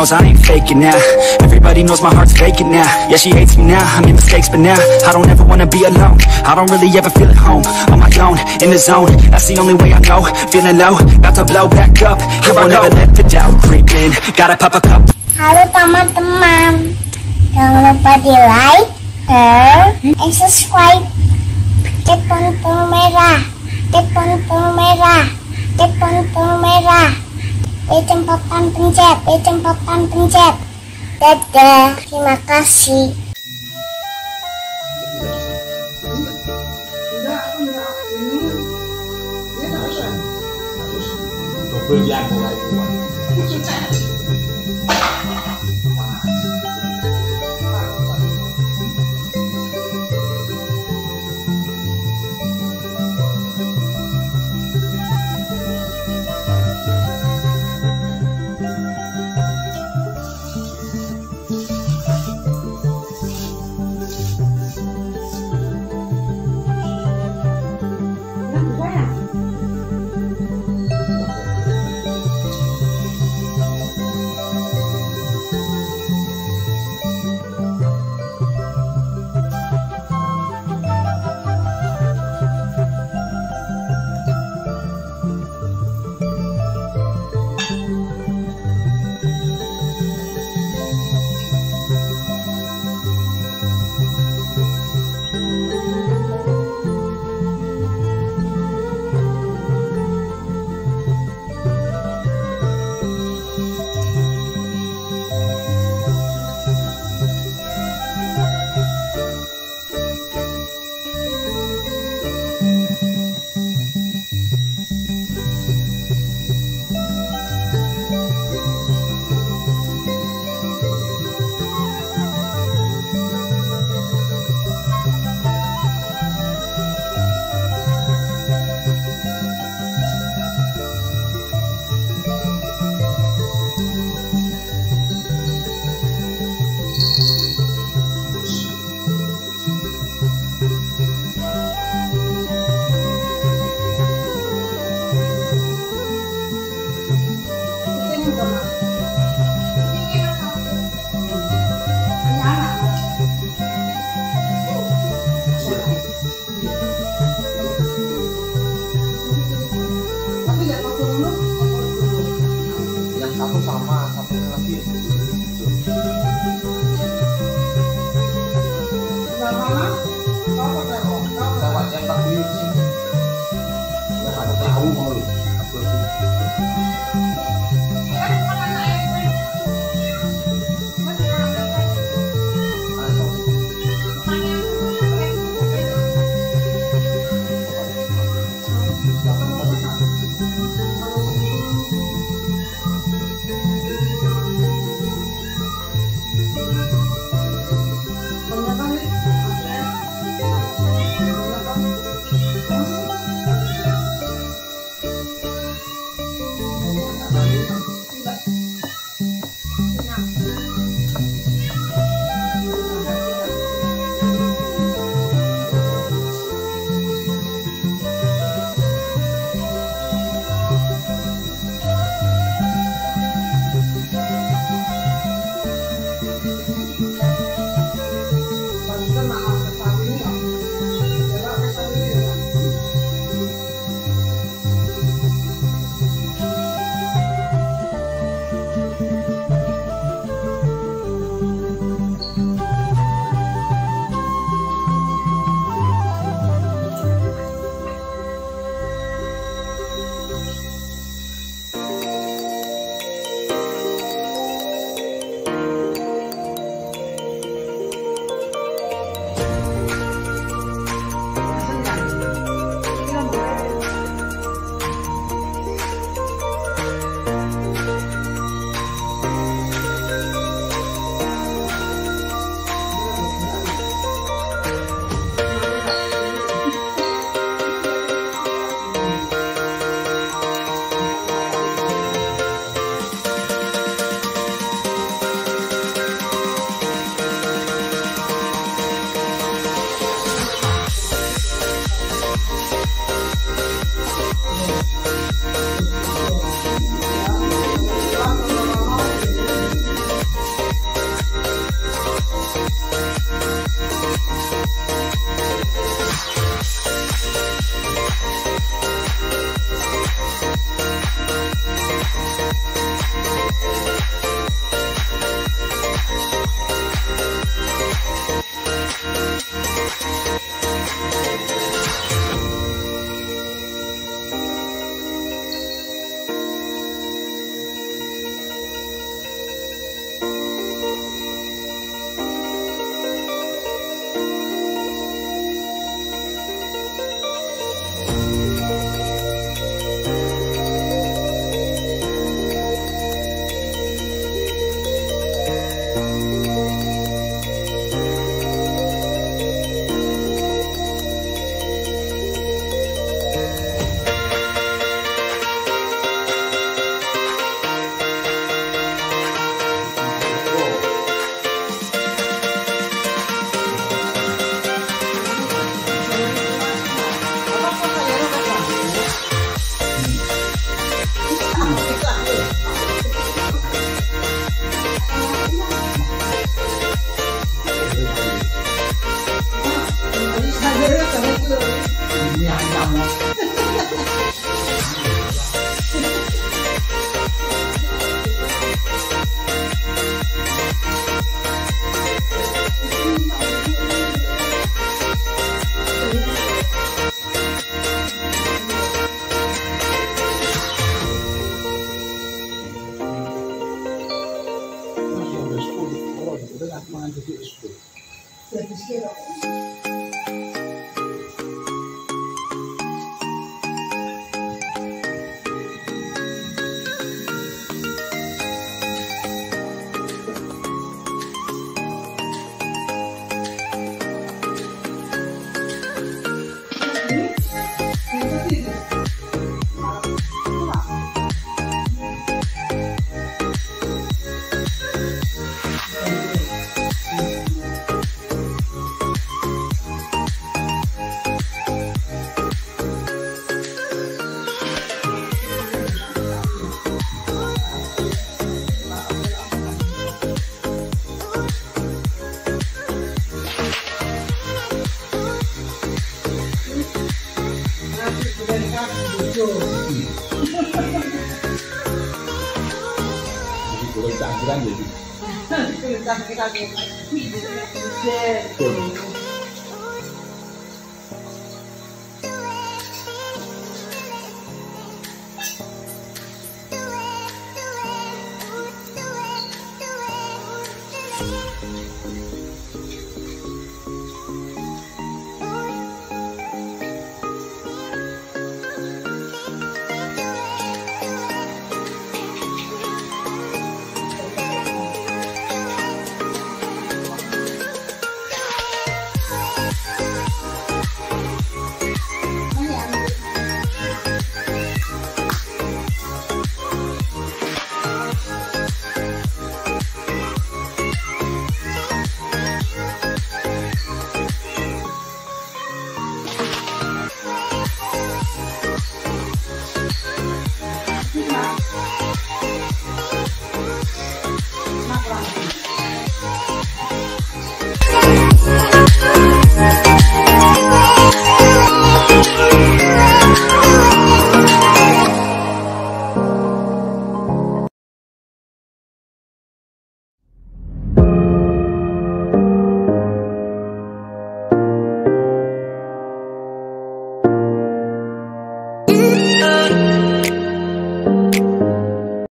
knows I ain't faking now. Everybody knows my heart's vacant now. Yeah, she hates me now, I made mistakes, but now I don't ever wanna be alone. I don't really ever feel at home. On my own, in the zone, that's the only way I know. Feeling low, about to blow back up. Here I won't ever let the doubt creep in. Gotta pop a cup. Halo teman-teman, jangan lupa di like, share, and subscribe. Klik tombol merah, klik tombol merah, klik tombol merah. Tembakan pencet. Dadah, terima kasih. Satu sama, satunya lagi lewat yang tak beli sih. Nggak ada tahu mau lu. Ini ayam. Canggiran jadi.